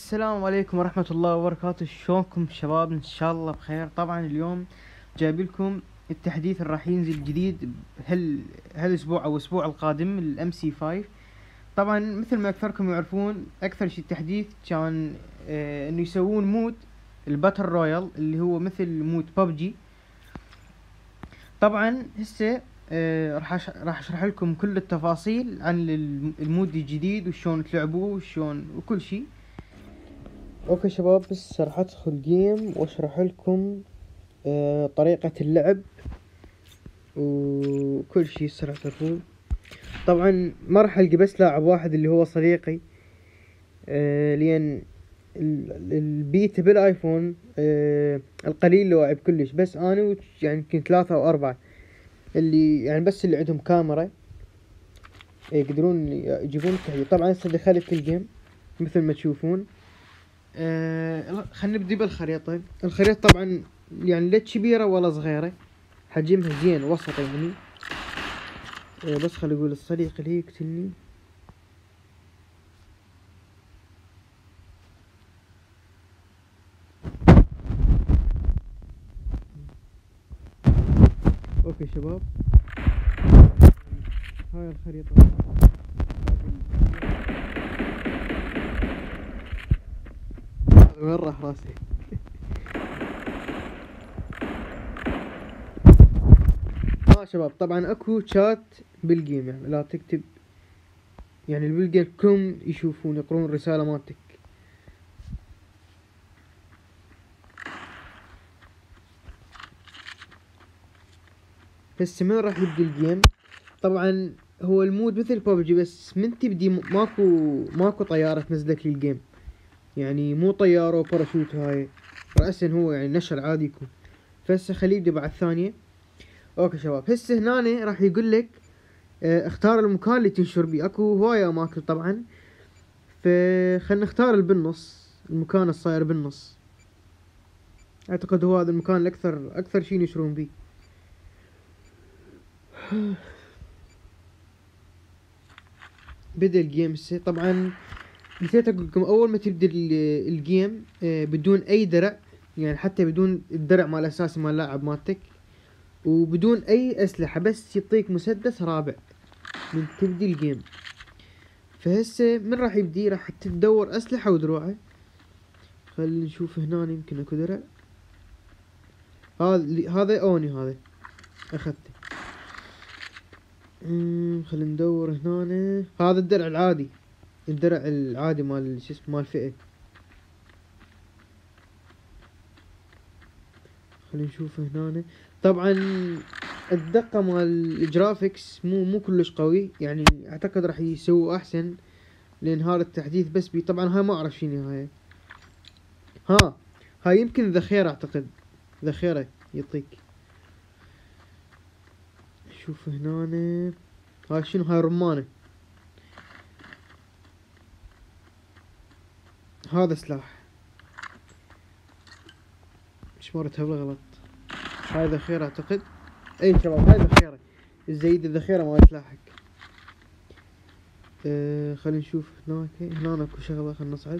السلام عليكم ورحمة الله وبركاته. شلونكم شباب؟ ان شاء الله بخير. طبعا اليوم جايب لكم التحديث اللي راح ينزل جديد هالاسبوع او الاسبوع القادم، الام سي 5. طبعا مثل ما اكثركم يعرفون، اكثر شي التحديث كان انه يسوون مود الباتل رويال اللي هو مثل مود ببجي. طبعا هسه راح اشرح لكم كل التفاصيل عن المود الجديد وشون تلعبوه وشون وكل شي. اوكي شباب، بس راح ادخل جيم واشرح لكم طريقة اللعب وكل شي راح تعرفون. طبعا ما راح القى بس لاعب واحد اللي هو صديقي، لان البيتا بالايفون القليل لو لعب كلش، بس انا يعني يمكن 3 أو 4 اللي يعني بس اللي عندهم كاميرا يقدرون يجيبون التحديث. طبعا هسه دخلت الجيم مثل ما تشوفون. خلينا نبدي بالخريطة. الخريطة طبعا يعني لا كبيرة ولا صغيرة، حجمها زين وسط يعني. بس خلي اقول الصديق اللي يقتلني. اوكي شباب، هاي الخريطة. وين راح راسي؟ شباب طبعا اكو شات بالجيم، يعني لا تكتب، يعني بالجيم كلهم يشوفون يقرون الرسالة مالتك. هسه من راح يبدي الجيم؟ طبعا هو المود مثل ببجي، بس من تبدي ماكو طيارة تنزلك للجيم، يعني مو طيارة وباراشوت. هاي رأسا هو يعني نشر عادي يكون. فهسه خليه يبدي بعد ثانية. اوكي شباب، هسه هنا راح يقول لك اختار المكان اللي تنشر بيه. اكو هواية اماكن طبعا، فخلنا نختار اللي بالنص، المكان الصاير بالنص. اعتقد هو هذا المكان الاكثر شي ينشرون بيه. بدأ الجيم هسه. طبعا نسيت اقول لكم، اول ما تبدأ الجيم بدون اي درع، يعني حتى بدون الدرع مال اساسي مال اللاعب مالتك، وبدون اي اسلحة، بس يعطيك مسدس رابع من تبدي الجيم. فهسه من راح يبدي؟ راح تدور اسلحة ودروعه. خلينا نشوف هنا، يمكن اكو درع. هذا اوني، هذا اخذته. خلينا ندور هنا. هذا الدرع العادي، الدرع العادي مال شو اسمه، مال فئة. خلينا نشوف هنا. طبعا الدقة مال الجرافيكس مو كلش قوي، يعني اعتقد راح يسووا احسن لان هذا التحديث بس بي. طبعا هاي ما اعرف شنو هاي. هاي يمكن ذخيرة، اعتقد ذخيرة يعطيك. شوف هنا، هاي شنو؟ هاي رمانة. هذا سلاح، مش مرتها بالغلط. هاي ذخيرة اعتقد. اي شباب، هاي ذخيرة، الزايد الذخيرة مال سلاحك. خلينا نشوف هنا اكو شغلة. خلينا نصعد.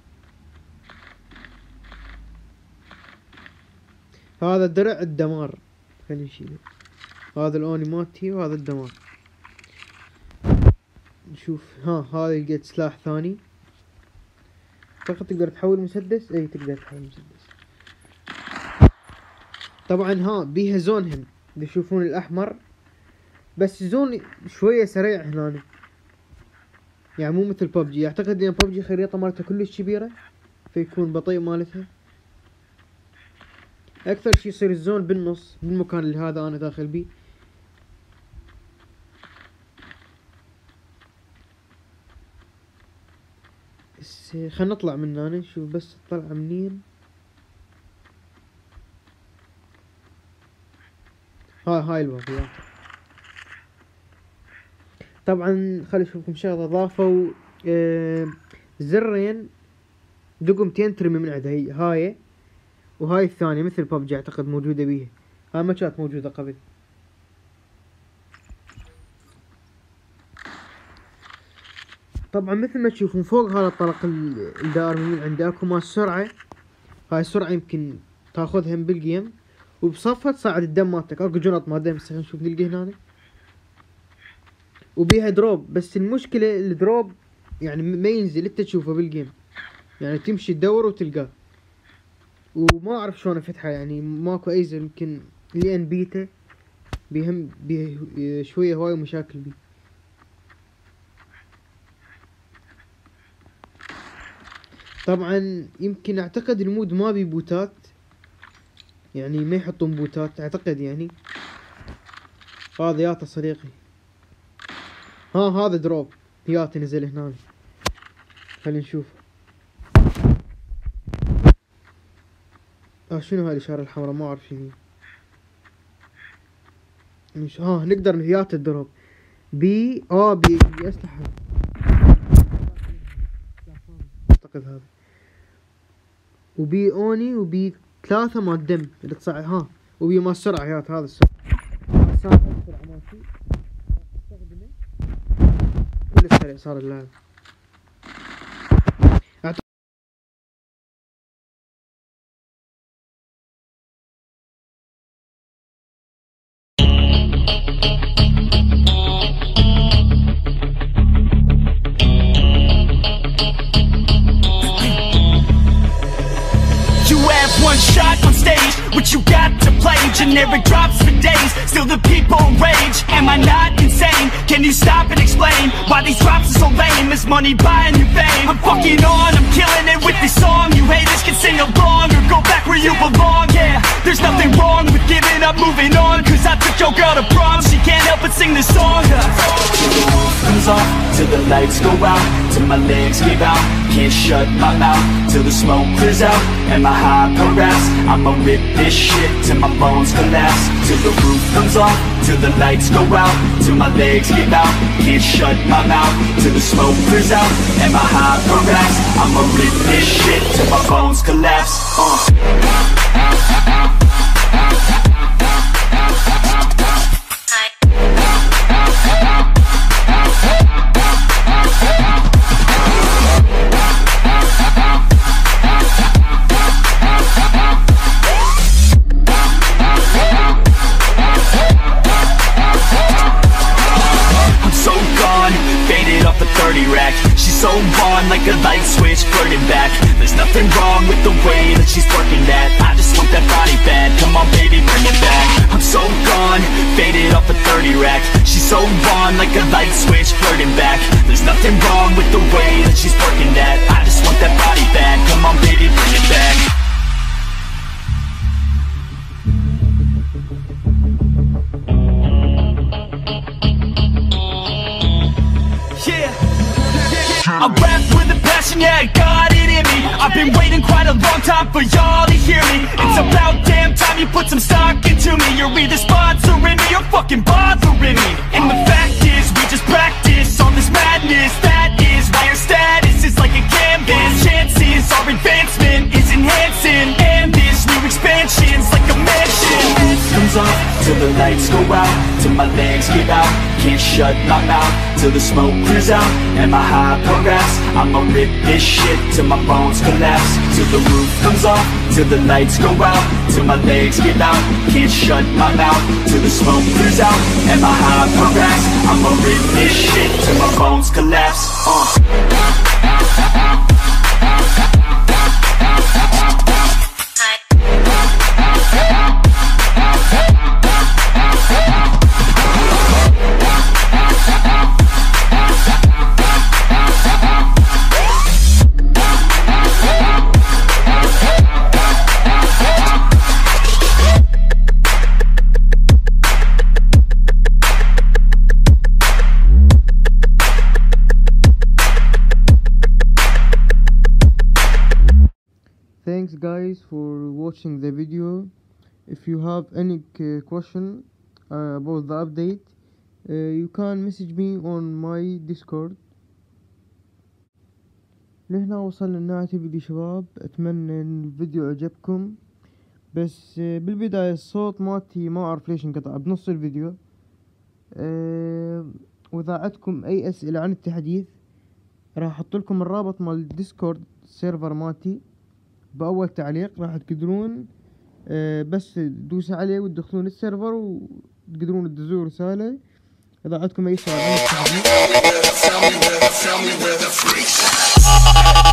هذا درع الدمار، خلينا نشيله. هذا الاوني مالتي وهذا الدمار. نشوف هذا لقيت سلاح ثاني. فقط تقدر تحول مسدس. اي تقدر تحول مسدس. طبعا بيها زون هم تشوفون الاحمر، بس زون شوية سريع هنا، يعني مو مثل ببجي. اعتقد ان ببجي خريطة مالتها كلش كبيرة فيكون بطيء مالتها. اكثر شي يصير الزون بالنص، بالمكان اللي هذا انا داخل بيه. بس خلنا نطلع من هنا نشوف بس الطلعة منين. هاي الباب. طبعا خلي اشوفكم شغلة. ضافوا زرين دقمتين ترمي من عندها، هاي وهاي الثانية مثل ببجي اعتقد موجودة بيها. هاي ما كانت موجودة قبل. طبعا مثل ما تشوفون فوق هذا الطلق الدائري من عندي اكو مال السرعة. هاي السرعة يمكن تاخذها بالجيم، وبصفها تصعد الدم مالتك. اكو جنط مال دم خلينا نشوف نلقى هنا، وبيها دروب. بس المشكلة الدروب يعني ما ينزل انت تشوفه بالجيم، يعني تمشي تدور وتلقاه. وما اعرف شلون افتحه، يعني ماكو اي زر. يمكن لان بيته بيهم بيه شوية هواي مشاكل بيه. طبعا يمكن اعتقد المود ما بي بوتات، يعني ما يحطون بوتات اعتقد. يعني هذا ياتا صديقي، هذا دروب ياتا نزل هنا. خلينا نشوف. شنو هاي الاشارة الحمراء؟ ما اعرف شنو مش نقدر نهيات الدروب بي اسلحة اعتقد هذا. وبي اوني وبي 3 مال الدم اللي تصعد. وبي مال السرعة هيات. هذا السرعة مالتي استخدمه كل سريع صار اللاعب. One shot on stage, what you got to play? Generic drops for days, still the people rage. Am I not insane? Can you stop and explain why these drops are so lame? Is money buying you fame? I'm fucking on, I'm killing it with this song. You haters can sing along or go back where you belong. Yeah, there's nothing wrong with giving up, moving on. Cause I took your girl to prom, she can't help but sing this song. Till the roof comes off, till the lights go out, till my legs give out, can't shut my mouth, till the smoke clears out, and my high harass. I'ma rip this shit till my bones collapse. Till the roof comes off, till the lights go out, till my legs give out, can't shut my mouth, till the smoke clears out, and my high harass. I'ma rip this shit till my bones collapse. So on like a light switch, flirting back. There's nothing wrong with the way that she's working that. I just want that body bad, come on baby, bring it back. I'm so gone, faded off a 30 rack. She's so on like a light switch, flirting back. There's nothing wrong with the way that she's working that. I just want that body bad, come on baby, bring it back. I rap with a passion, yeah, I got it in me. I've been waiting quite a long time for y'all to hear me. It's about damn time you put some stock into me. You're either sponsoring me or fucking bothering me. And the fact is, we just practice on this madness. That is why your status is like a canvas. Chances our advancement is enhancing, and this new expansion's like a mansion. Comes off till the lights go out, till my legs give out, can't shut my mouth, till the smoke clears out, and my high harass. I'ma rip this shit till my bones collapse. Till the roof comes off, till the lights go out, till my legs give out, can't shut my mouth, till the smoke clears out, and my high harass. I'ma rip this shit till my bones collapse. Thanks guys for watching the video. If you have any question about the update, you can message me on my Discord. لهنا وصلنا لنهاية الفيديو شباب. اتمنى ان الفيديو عجبكم. بس بالبداية الصوت مالتي ما اعرف ليش انقطع بنص الفيديو. واذا عندكم اي اسئلة عن التحديث راح احط لكم الرابط مال الديسكورد سيرفر مالتي باول تعليق، راح تقدرون بس تدوسوا عليه وتدخلون السيرفر وتقدرون تدزون رسالة اذا عندكم اي سؤال.